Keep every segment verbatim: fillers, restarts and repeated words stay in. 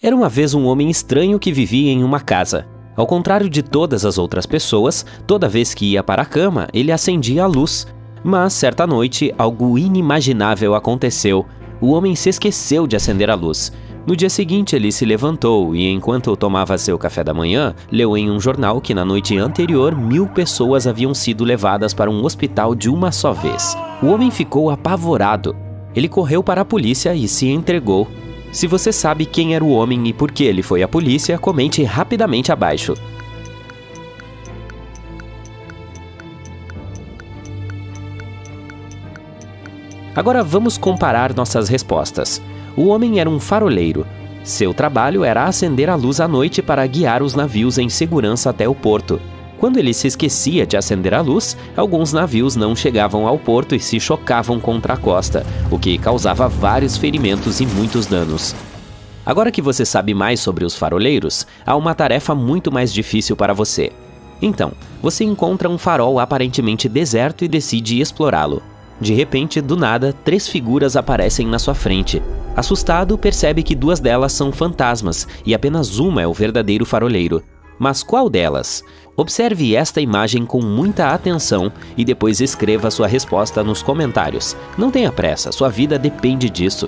Era uma vez um homem estranho que vivia em uma casa. Ao contrário de todas as outras pessoas, toda vez que ia para a cama, ele acendia a luz. Mas, certa noite, algo inimaginável aconteceu. O homem se esqueceu de acender a luz. No dia seguinte, ele se levantou e, enquanto tomava seu café da manhã, leu em um jornal que na noite anterior mil pessoas haviam sido levadas para um hospital de uma só vez. O homem ficou apavorado. Ele correu para a polícia e se entregou. Se você sabe quem era o homem e por que ele foi à polícia, comente rapidamente abaixo. Agora vamos comparar nossas respostas. O homem era um faroleiro. Seu trabalho era acender a luz à noite para guiar os navios em segurança até o porto. Quando ele se esquecia de acender a luz, alguns navios não chegavam ao porto e se chocavam contra a costa, o que causava vários ferimentos e muitos danos. Agora que você sabe mais sobre os faroleiros, há uma tarefa muito mais difícil para você. Então, você encontra um farol aparentemente deserto e decide explorá-lo. De repente, do nada, três figuras aparecem na sua frente. Assustado, percebe que duas delas são fantasmas e apenas uma é o verdadeiro faroleiro. Mas qual delas? Observe esta imagem com muita atenção e depois escreva sua resposta nos comentários. Não tenha pressa, sua vida depende disso.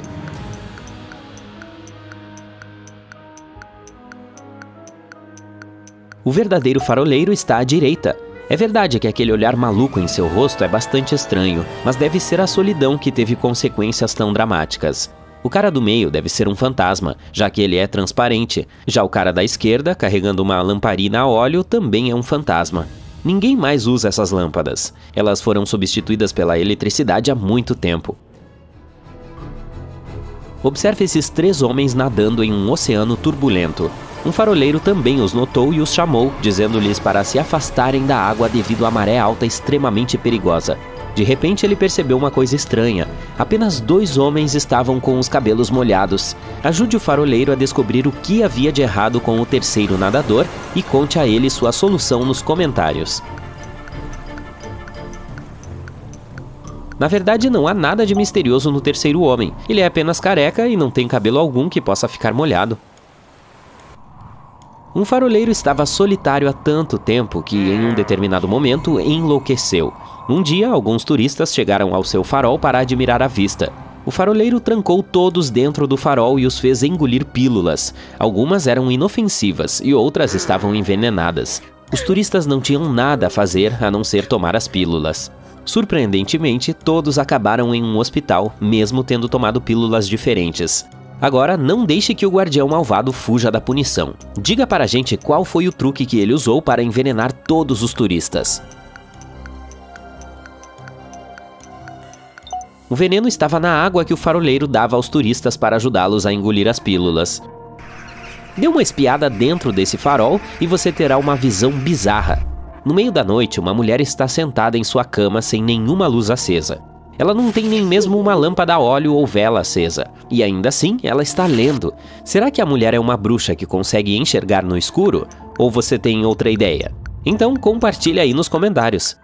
O verdadeiro faroleiro está à direita. É verdade que aquele olhar maluco em seu rosto é bastante estranho, mas deve ser a solidão que teve consequências tão dramáticas. O cara do meio deve ser um fantasma, já que ele é transparente. Já o cara da esquerda, carregando uma lamparina a óleo, também é um fantasma. Ninguém mais usa essas lâmpadas. Elas foram substituídas pela eletricidade há muito tempo. Observe esses três homens nadando em um oceano turbulento. Um faroleiro também os notou e os chamou, dizendo-lhes para se afastarem da água devido à maré alta extremamente perigosa. De repente ele percebeu uma coisa estranha. Apenas dois homens estavam com os cabelos molhados. Ajude o faroleiro a descobrir o que havia de errado com o terceiro nadador e conte a ele sua solução nos comentários. Na verdade, não há nada de misterioso no terceiro homem. Ele é apenas careca e não tem cabelo algum que possa ficar molhado. Um faroleiro estava solitário há tanto tempo que, em um determinado momento, enlouqueceu. Um dia, alguns turistas chegaram ao seu farol para admirar a vista. O faroleiro trancou todos dentro do farol e os fez engolir pílulas. Algumas eram inofensivas e outras estavam envenenadas. Os turistas não tinham nada a fazer a não ser tomar as pílulas. Surpreendentemente, todos acabaram em um hospital, mesmo tendo tomado pílulas diferentes. Agora, não deixe que o guardião malvado fuja da punição. Diga para a gente qual foi o truque que ele usou para envenenar todos os turistas. O veneno estava na água que o faroleiro dava aos turistas para ajudá-los a engolir as pílulas. Dê uma espiada dentro desse farol e você terá uma visão bizarra. No meio da noite, uma mulher está sentada em sua cama sem nenhuma luz acesa. Ela não tem nem mesmo uma lâmpada a óleo ou vela acesa. E ainda assim, ela está lendo. Será que a mulher é uma bruxa que consegue enxergar no escuro? Ou você tem outra ideia? Então, compartilhe aí nos comentários.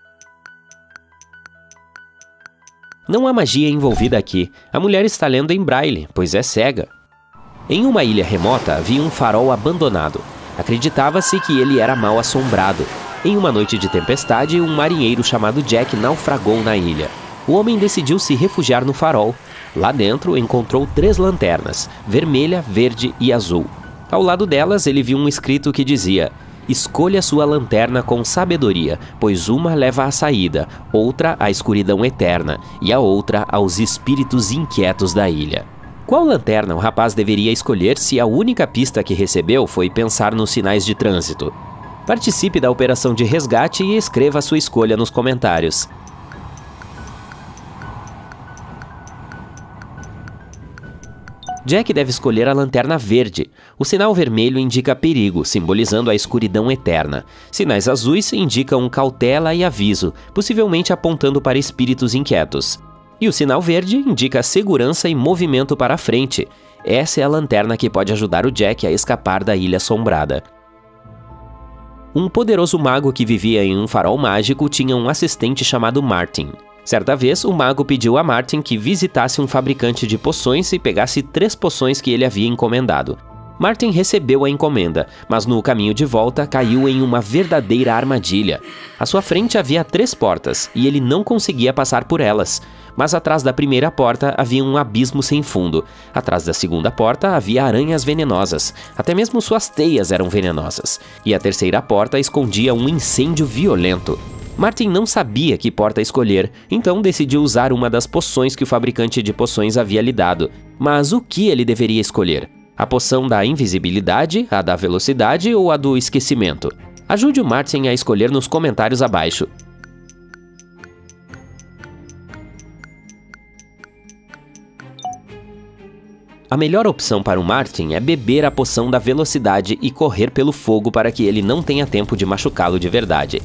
Não há magia envolvida aqui. A mulher está lendo em braille, pois é cega. Em uma ilha remota, havia um farol abandonado. Acreditava-se que ele era mal assombrado. Em uma noite de tempestade, um marinheiro chamado Jack naufragou na ilha. O homem decidiu se refugiar no farol. Lá dentro, encontrou três lanternas, vermelha, verde e azul. Ao lado delas, ele viu um escrito que dizia: escolha sua lanterna com sabedoria, pois uma leva à saída, outra à escuridão eterna e a outra aos espíritos inquietos da ilha. Qual lanterna o rapaz deveria escolher se a única pista que recebeu foi pensar nos sinais de trânsito? Participe da operação de resgate e escreva a sua escolha nos comentários. Jack deve escolher a lanterna verde. O sinal vermelho indica perigo, simbolizando a escuridão eterna. Sinais azuis indicam cautela e aviso, possivelmente apontando para espíritos inquietos. E o sinal verde indica segurança e movimento para a frente. Essa é a lanterna que pode ajudar o Jack a escapar da Ilha Assombrada. Um poderoso mago que vivia em um farol mágico tinha um assistente chamado Martin. Certa vez, o mago pediu a Martin que visitasse um fabricante de poções e pegasse três poções que ele havia encomendado. Martin recebeu a encomenda, mas no caminho de volta caiu em uma verdadeira armadilha. À sua frente havia três portas e ele não conseguia passar por elas. Mas atrás da primeira porta havia um abismo sem fundo. Atrás da segunda porta havia aranhas venenosas. Até mesmo suas teias eram venenosas. E a terceira porta escondia um incêndio violento. Martin não sabia que porta escolher, então decidiu usar uma das poções que o fabricante de poções havia lhe dado. Mas o que ele deveria escolher? A poção da invisibilidade, a da velocidade ou a do esquecimento? Ajude o Martin a escolher nos comentários abaixo. A melhor opção para o Martin é beber a poção da velocidade e correr pelo fogo para que ele não tenha tempo de machucá-lo de verdade.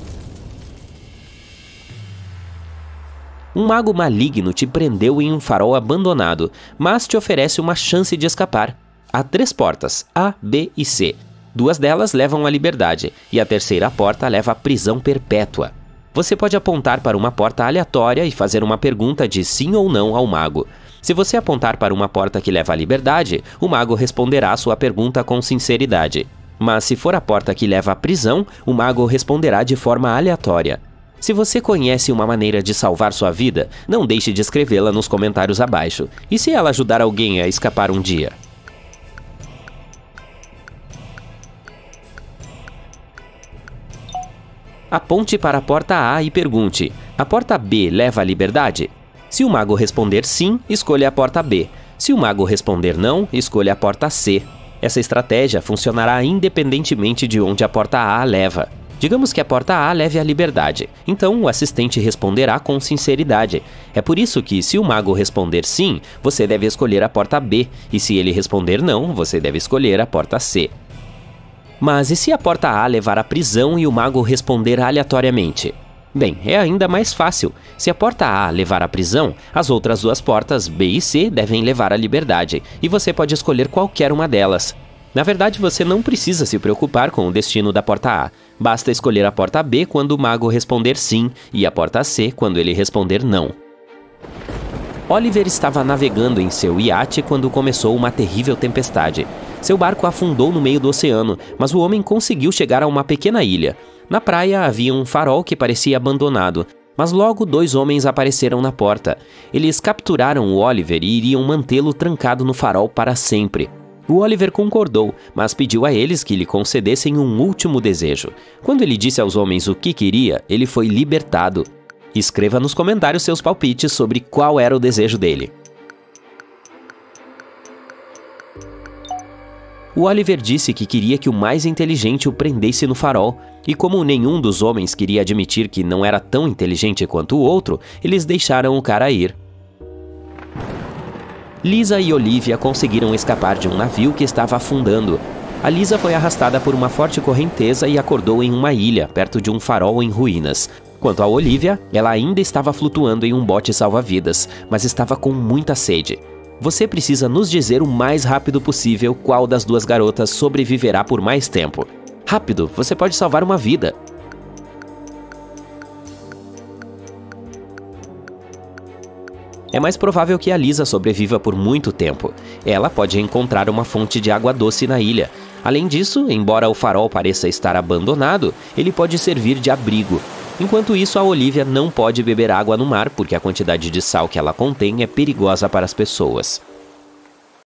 Um mago maligno te prendeu em um farol abandonado, mas te oferece uma chance de escapar. Há três portas, A, B e C. Duas delas levam à liberdade, e a terceira porta leva à prisão perpétua. Você pode apontar para uma porta aleatória e fazer uma pergunta de sim ou não ao mago. Se você apontar para uma porta que leva à liberdade, o mago responderá a sua pergunta com sinceridade. Mas se for a porta que leva à prisão, o mago responderá de forma aleatória. Se você conhece uma maneira de salvar sua vida, não deixe de escrevê-la nos comentários abaixo. E se ela ajudar alguém a escapar um dia? Aponte para a porta A e pergunte: a porta B leva à liberdade? Se o mago responder sim, escolha a porta B. Se o mago responder não, escolha a porta C. Essa estratégia funcionará independentemente de onde a porta A leva. Digamos que a porta A leve à liberdade, então o assistente responderá com sinceridade. É por isso que, se o mago responder sim, você deve escolher a porta B, e se ele responder não, você deve escolher a porta C. Mas e se a porta A levar à prisão e o mago responder aleatoriamente? Bem, é ainda mais fácil. Se a porta A levar à prisão, as outras duas portas, B e C, devem levar à liberdade, e você pode escolher qualquer uma delas. Na verdade, você não precisa se preocupar com o destino da porta A. Basta escolher a porta B quando o mago responder sim, e a porta C quando ele responder não. Oliver estava navegando em seu iate quando começou uma terrível tempestade. Seu barco afundou no meio do oceano, mas o homem conseguiu chegar a uma pequena ilha. Na praia havia um farol que parecia abandonado, mas logo dois homens apareceram na porta. Eles capturaram o Oliver e iriam mantê-lo trancado no farol para sempre. O Oliver concordou, mas pediu a eles que lhe concedessem um último desejo. Quando ele disse aos homens o que queria, ele foi libertado. Escreva nos comentários seus palpites sobre qual era o desejo dele. O Oliver disse que queria que o mais inteligente o prendesse no farol, e como nenhum dos homens queria admitir que não era tão inteligente quanto o outro, eles deixaram o cara ir. Lisa e Olivia conseguiram escapar de um navio que estava afundando. A Lisa foi arrastada por uma forte correnteza e acordou em uma ilha, perto de um farol em ruínas. Quanto a Olivia, ela ainda estava flutuando em um bote salva-vidas, mas estava com muita sede. Você precisa nos dizer o mais rápido possível qual das duas garotas sobreviverá por mais tempo. Rápido, você pode salvar uma vida. É mais provável que a Lisa sobreviva por muito tempo. Ela pode encontrar uma fonte de água doce na ilha. Além disso, embora o farol pareça estar abandonado, ele pode servir de abrigo. Enquanto isso, a Olivia não pode beber água no mar porque a quantidade de sal que ela contém é perigosa para as pessoas.